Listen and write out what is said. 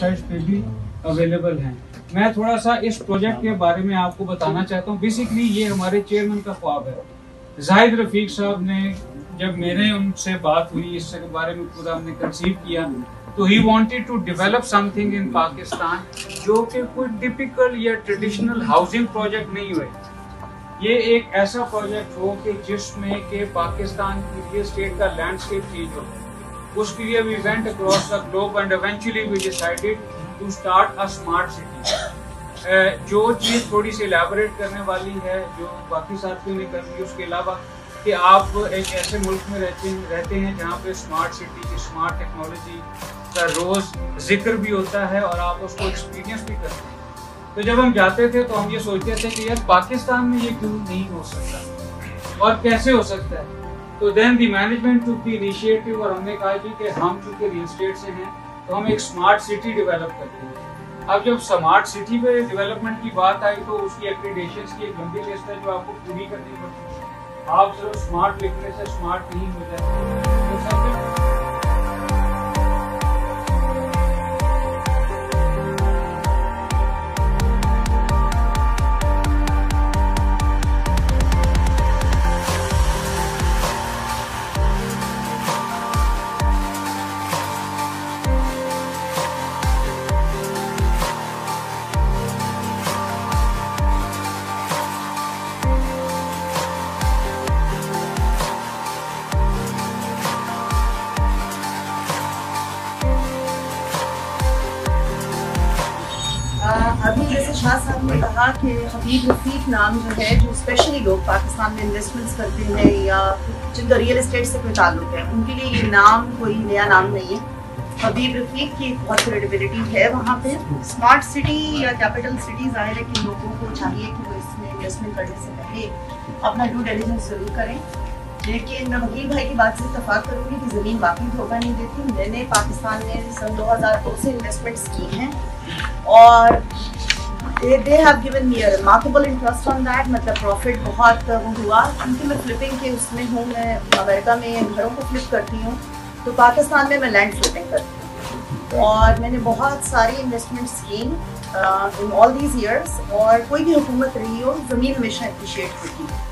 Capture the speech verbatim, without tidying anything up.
Website पे भी available हैं। मैं थोड़ा सा इस प्रोजेक्ट के बारे में आपको बताना चाहता हूँ। बेसिकली ये हमारे चेयरमैन का ख्वाब है। जाहिद रफीक साहब ने, जब मेरे उनसे बात हुई इसके बारे में, पूरा हमने कंसीव किया, तो he wanted to develop something in Pakistan जो कि कोई टिपिकल या ट्रेडिशनल हाउसिंग प्रोजेक्ट नहीं हुए। ये एक ऐसा प्रोजेक्ट हो कि जिसमें के पाकिस्तान की रियल एस्टेट का लैंडस्केप चेंज हो। उसके लिए we went across the globe and eventually we decided to start a smart city. जो चीज़ थोड़ी सी एलैबोरेट करने वाली है, जो बाकी साथियों ने कर दी, उसके अलावा कि आप एक ऐसे मुल्क में रहते हैं रहते हैं जहाँ पे स्मार्ट सिटी की स्मार्ट टेक्नोलॉजी का रोज़ जिक्र भी होता है और आप उसको एक्सपीरियंस भी करते हैं। तो जब हम जाते थे तो हम ये सोचते थे कि यार पाकिस्तान में ये क्यों नहीं हो सकता और कैसे हो सकता है। तो then the management took the initiative और हमने कहा जी कि हम चूँकि रियल एस्टेट से हैं तो हम एक स्मार्ट सिटी डेवलप करते हैं। अब जब स्मार्ट सिटी पे डेवलपमेंट की बात आई तो उसकी एक्रीडेशंस की एक लंबी लिस्ट है जो आपको पूरी करनी पड़ती है। आप सिर्फ स्मार्ट लिखने से स्मार्ट नहीं हो जाते। तो सबसे अभी जैसे शाह साहब ने कहा कि हबीब रफीक नाम जो है, जो स्पेशली लोग पाकिस्तान में इन्वेस्टमेंट्स करते हैं या जिनका रियल एस्टेट से कोई ताल्लुक है, उनके लिए ये नाम कोई नया नाम नहीं है। हबीब रफीक की बहुत क्रेडिबिलिटी है वहाँ पे। स्मार्ट सिटी या कैपिटल सिटी जाहिर है कि लोगों को चाहिए कि वो इसमें इन्वेस्टमेंट करने से पहले अपना ड्यू डिलिजेंस जरूर करें। लेकिन मैं वकील भाई की बात से इत्तफाक करूँगी कि ज़मीन वाकई धोखा नहीं देती। मैंने पाकिस्तान में सन दो हज़ार दो से इन्वेस्टमेंट्स की हैं और they have given me a remarkable interest on that. मतलब प्रॉफिट बहुत वो हुआ क्योंकि मैं फ्लिपिंग के उसमें हूँ। मैं अमेरिका में घरों को फ्लिप करती हूँ, तो पाकिस्तान में मैं लैंड फ्लिपिंग करती हूँ और मैंने बहुत सारी इन्वेस्टमेंट्स की इन ऑल दीज ईयर्स। और कोई भी हुकूमत रही हो, ज़मीन हमेशा अप्रिशिएट होती है।